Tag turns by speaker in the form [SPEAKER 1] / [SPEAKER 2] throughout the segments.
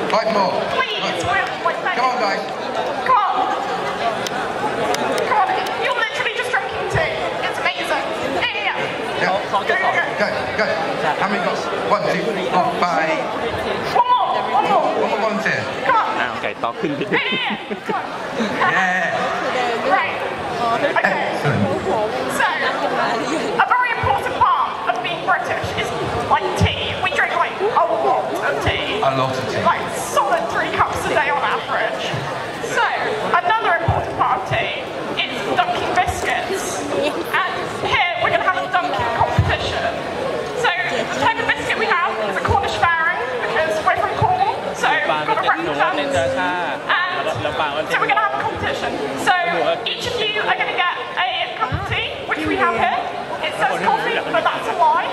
[SPEAKER 1] 5 more.
[SPEAKER 2] Please.
[SPEAKER 1] Right. Come on, guys.
[SPEAKER 2] Come on. Come on. You're literally just drinking tea. It's amazing. Yeah.
[SPEAKER 1] Go. How many got? 1, 2, 3, 4, 5.
[SPEAKER 2] One more.
[SPEAKER 1] One more volunteer.
[SPEAKER 2] Come on.
[SPEAKER 3] Okay, talk in the
[SPEAKER 2] Yeah. Come on.
[SPEAKER 1] Yeah.
[SPEAKER 2] Right. Okay. So, a very important part of being British is like tea. We drink like a lot of tea.
[SPEAKER 1] A lot of tea.
[SPEAKER 2] Like solid 3 cups a day on average. So, another important part of tea is dunking biscuits. And here we're going to have a dunking competition. So, the type of biscuit we have is a Cornish fairing because we're from Cornwall. So, we've got to represent. And so we're going to have a competition. So, each of you are going to get a cup of tea, which we have here. It says coffee, but that's a lie.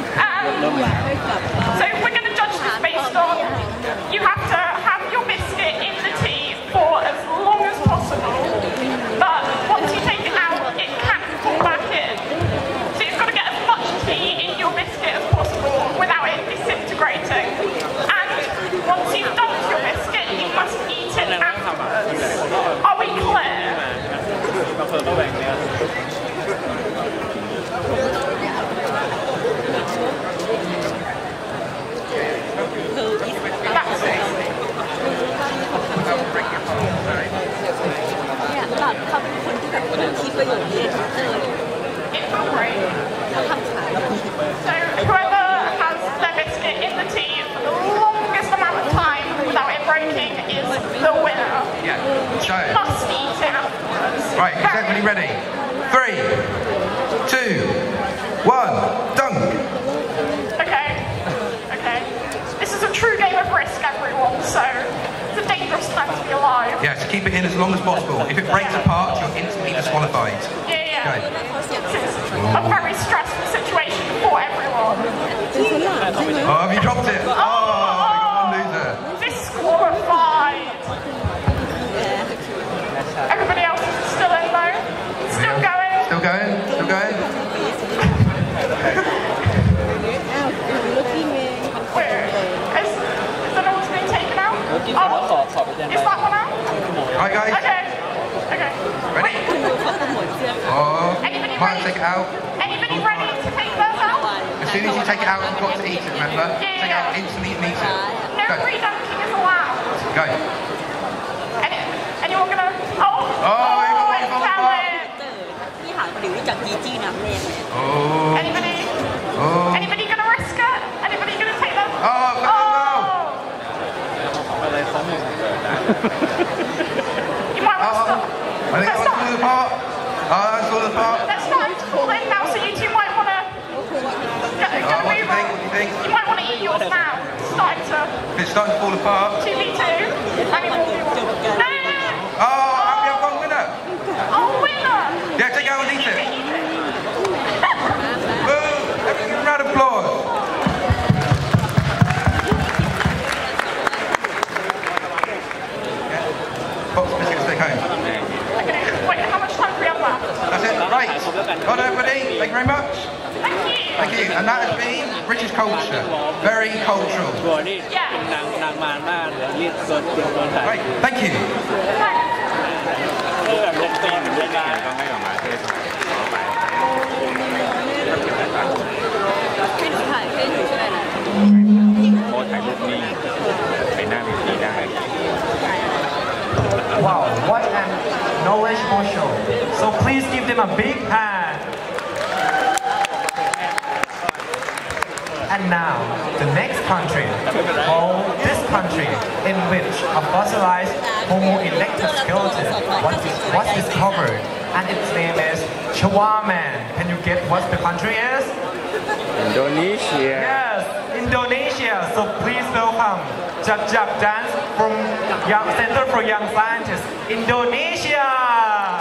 [SPEAKER 2] So we're going to judge this based on, you have to have your biscuit in the tea for as long as possible, but once you take it out, it can't fall back in. So you've got to get as much tea in your biscuit as possible without it disintegrating. And once you've dumped your biscuit, you must eat it afterwards. Are we clear? So whoever has their biscuit in the tea for the longest amount of time without it breaking is the winner.
[SPEAKER 1] Yeah. So.
[SPEAKER 2] You must eat it afterwards.
[SPEAKER 1] Right, is everybody ready? 3, 2, 1, dunk!
[SPEAKER 2] Okay. This is a true game of risk, everyone, so it's a dangerous time to be alive.
[SPEAKER 1] Yeah, so keep it in as long as possible. If it breaks apart, you're instantly disqualified.
[SPEAKER 2] Yeah.
[SPEAKER 1] Okay.
[SPEAKER 2] It's a very stressful situation for everyone.
[SPEAKER 1] Oh, have you dropped it? Oh, we got one loser.
[SPEAKER 2] Disqualified. Everybody else is still in though. Still going.
[SPEAKER 1] Still going?
[SPEAKER 2] Where? Is that all being taken out? Is that one out?
[SPEAKER 1] Right, guys.
[SPEAKER 2] Okay.
[SPEAKER 1] Ready? Oh,
[SPEAKER 2] Anybody
[SPEAKER 1] might
[SPEAKER 2] ready?
[SPEAKER 1] take it out.
[SPEAKER 2] Anybody ready to take those out?
[SPEAKER 1] As soon as you take it out, you've got to eat it, remember?
[SPEAKER 2] Yeah.
[SPEAKER 1] Take it out instantly and eat it.
[SPEAKER 2] No
[SPEAKER 1] Go.
[SPEAKER 2] re-dunking is allowed.
[SPEAKER 1] Go.
[SPEAKER 2] Anyone gonna?
[SPEAKER 1] Oh, you got one fall apart.
[SPEAKER 2] Anybody gonna risk it? Anybody gonna take them? You might want to stop.
[SPEAKER 1] I think that one's falling apart. It's falling apart.
[SPEAKER 2] That's starting to fall in now, so you two might want to
[SPEAKER 1] What do you think?
[SPEAKER 2] You might want to eat yours now.
[SPEAKER 1] It's starting to fall apart.
[SPEAKER 2] 2v2. I mean, 1v1. No.
[SPEAKER 1] Oh, we have one winner.
[SPEAKER 2] Oh, winner.
[SPEAKER 1] Yeah, take it out and eat it. Boom. Give a round of applause. Box biscuits take home.
[SPEAKER 2] Okay, wait, how much time do we have left?
[SPEAKER 1] That's it, right. Well done, everybody. Thank you very much.
[SPEAKER 2] Thank you.
[SPEAKER 1] Thank you. And that has been British culture. Very cultural.
[SPEAKER 2] Yeah.
[SPEAKER 1] Right, thank you.
[SPEAKER 4] Wow, what an knowledgeable show. So please give them a big hand. And now, the next country, or this country, in which a fossilized Homo erectus skeleton was discovered, and its name is Chihuahuaman. Can you get what the country is?
[SPEAKER 3] Indonesia.
[SPEAKER 4] Yes, Indonesia. So please welcome Jab Dance from Center for Young Scientists, Indonesia.